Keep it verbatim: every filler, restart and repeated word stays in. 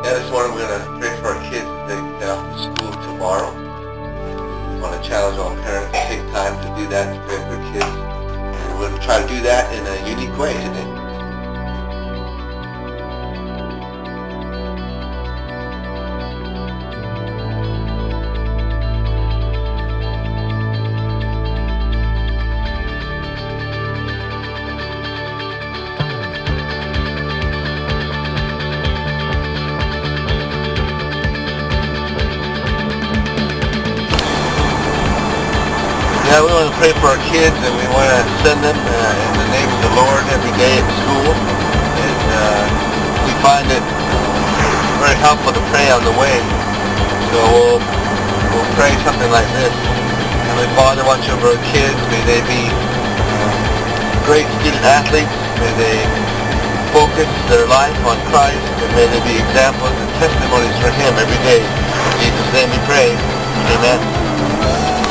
Yeah, this morning we're going to pray for our kids as they get off to school tomorrow. We want to challenge all parents to take time to do that, to pray for their kids. And we're going to try to do that in a unique way today. Yeah, we want to pray for our kids, and we want to send them uh, in the name of the Lord every day at school. And uh, we find it very helpful to pray on the way. So we'll, we'll pray something like this. Heavenly Father, watch over our kids. May they be um, great student athletes. May they focus their life on Christ, and may they be examples and testimonies for Him every day. In Jesus' name we pray. Amen.